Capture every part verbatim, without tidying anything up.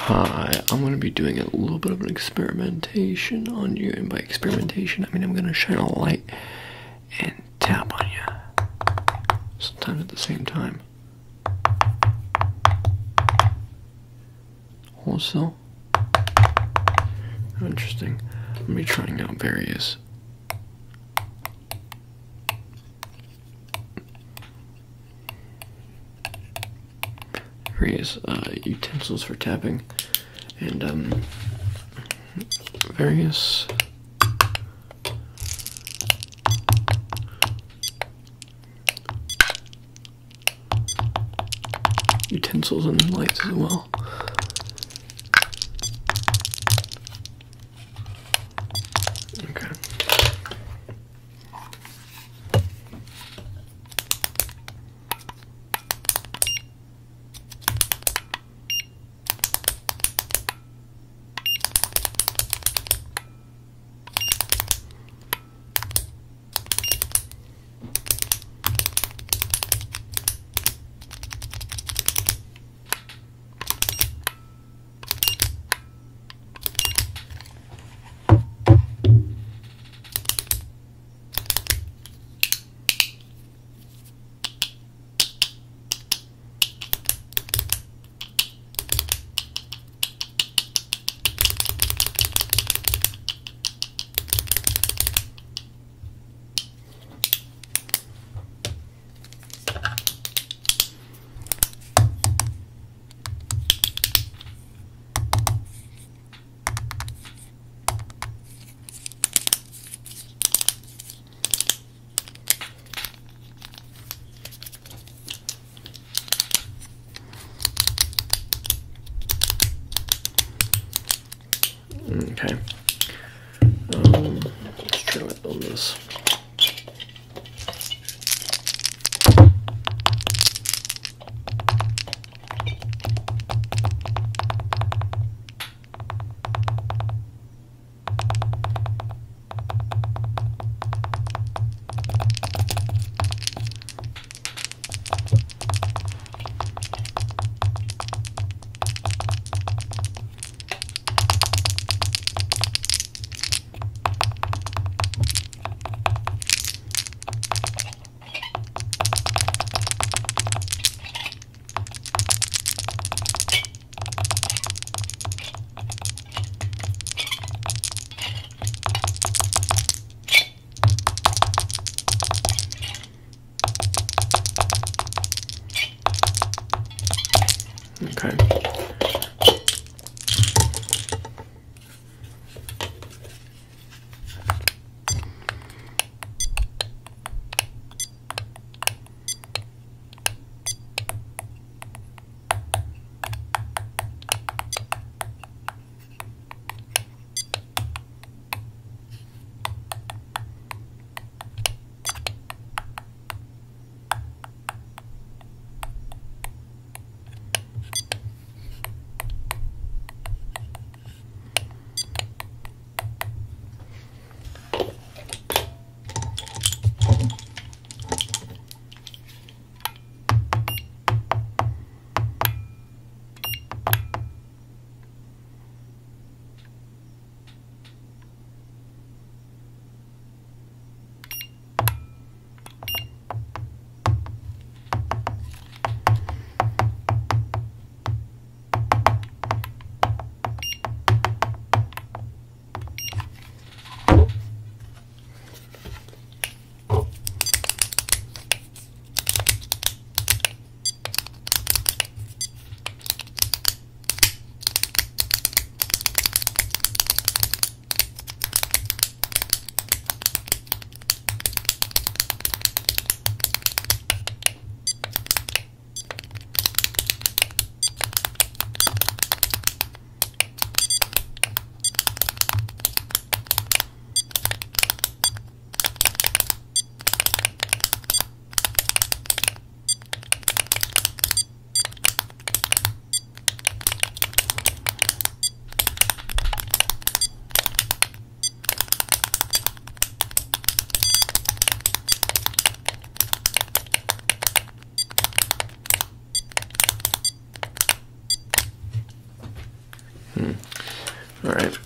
Hi, I'm going to be doing a little bit of an experimentation on you, and by experimentation, I mean I'm going to shine a light and tap on you, sometimes at the same time. Hold still. Interesting. I'm going to be trying out various various uh, utensils for tapping, and um, various utensils and lights as well. Okay. Okay. Um, let's try it on this. All right.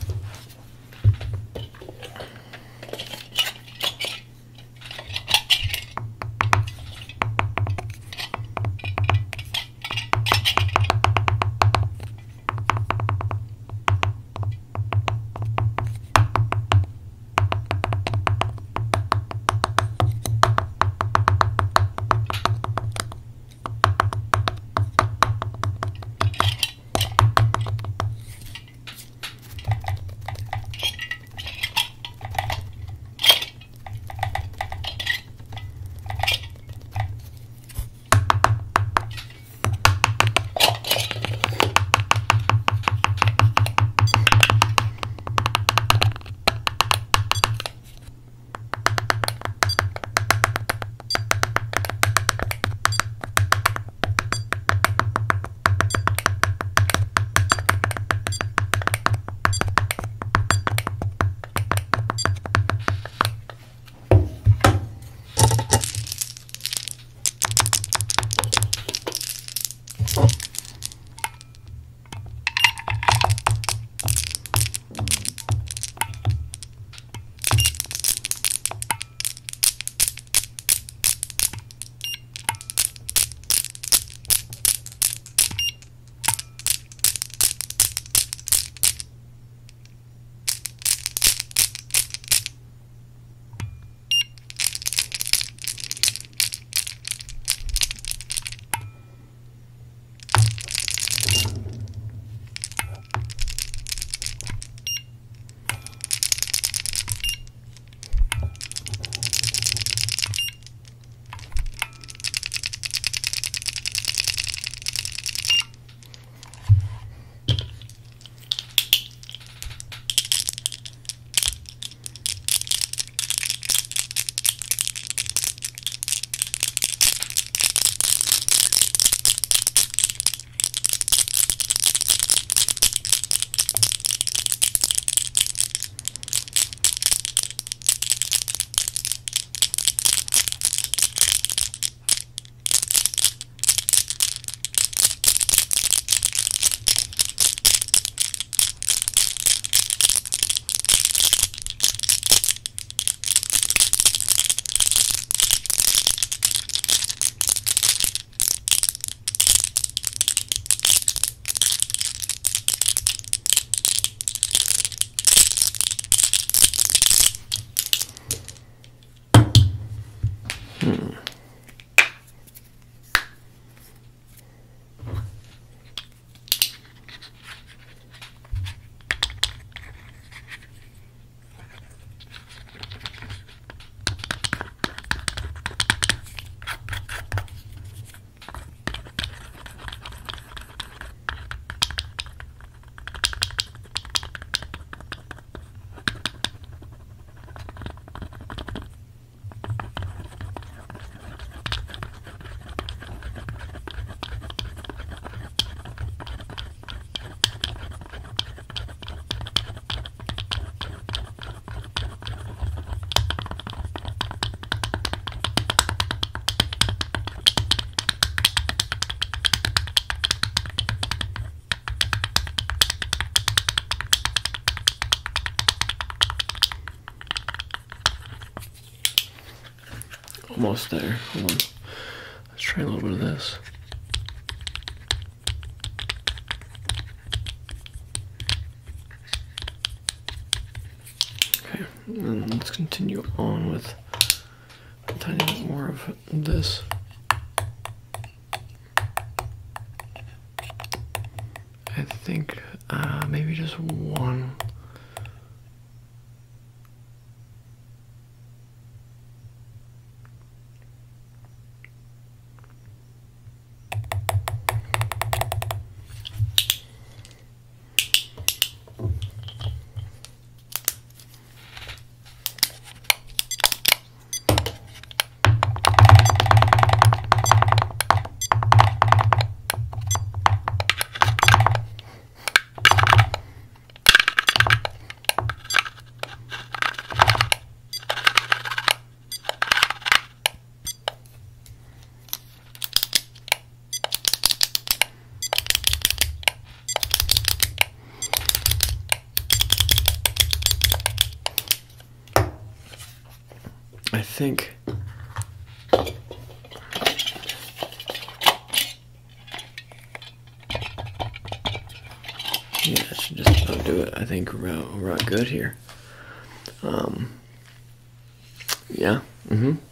Almost there. Hold on. Let's try a little bit of this. Okay, and let's continue on with a tiny bit more of this. I think uh, maybe just one. I think yeah, that should just about do it. I think we're, we're good here. Um, yeah, mm-hmm.